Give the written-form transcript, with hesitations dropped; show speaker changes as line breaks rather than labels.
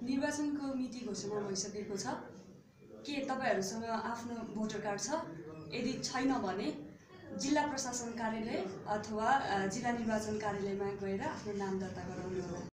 निर्वाचनको मिति घोषणा भइसकेको छ। के तपाईहरुसँग आफ्नो भोटर कार्ड छ? यदि छैन भने जिल्ला प्रशासन कार्यालय अथवा जिल्ला निर्वाचन कार्यालयमा गएर आफ्नो नाम दर्ता गराउनुहोला।